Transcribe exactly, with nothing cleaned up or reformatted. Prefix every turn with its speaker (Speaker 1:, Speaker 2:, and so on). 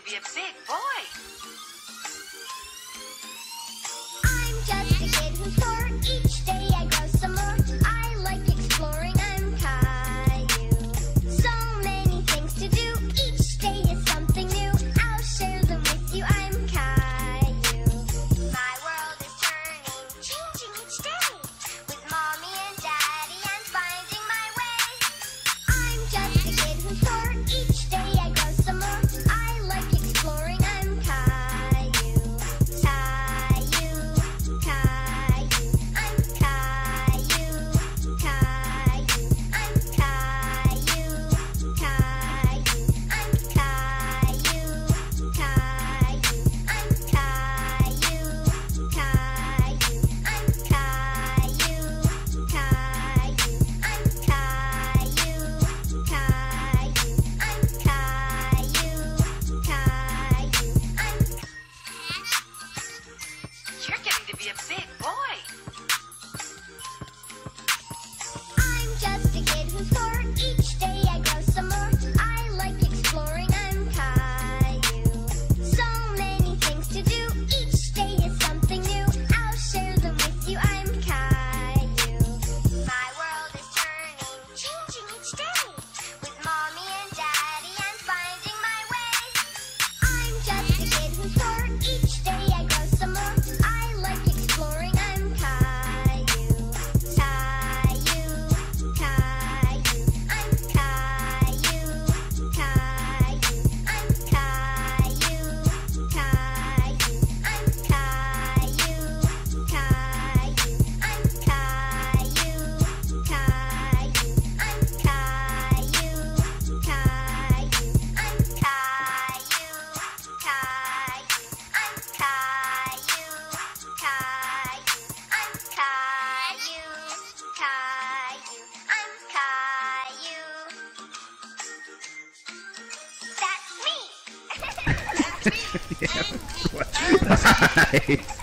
Speaker 1: be a big boy.
Speaker 2: I'm just a kid who's four. Each day I grow some more. I like exploring. I'm Caillou. So many things to do. Each day is something new. I'll share them with you. I'm Caillou. My world is turning, changing each day. With mommy and daddy, I'm finding my way. I'm just a kid who's four. Each day I grow some more. I like exploring. I'm Caillou. Caillou, Caillou. I'm Caillou, Caillou. I'm Caillou, Caillou. I'm Caillou, Caillou. I'm Caillou, Caillou. I'm Caillou, Caillou. I'm Caillou, Caillou. I'm Caillou, Caillou. I'm
Speaker 1: You're getting to be a big boy.
Speaker 2: I'm just a kid who's four. Each day I grow some more. I like exploring. I'm Caillou. So many things to do. Each day is something new. I'll share them with you. I'm Caillou. My world is turning, changing each day. With mommy and daddy, I'm finding my way. I'm just a kid who's four. Each day I grow some more. I like exploring. I'm Caillou. Caillou, Caillou. I'm Caillou, Caillou. I'm Caillou, Caillou. I'm Caillou, Caillou. I'm Caillou, Caillou. I'm Caillou, Caillou. I'm Caillou, Caillou. I'm Caillou, Caillou. I'm Caillou, Caillou. I'm Caillou. That's me. That's me.
Speaker 3: Yeah.
Speaker 2: And me. And me.
Speaker 3: Nice.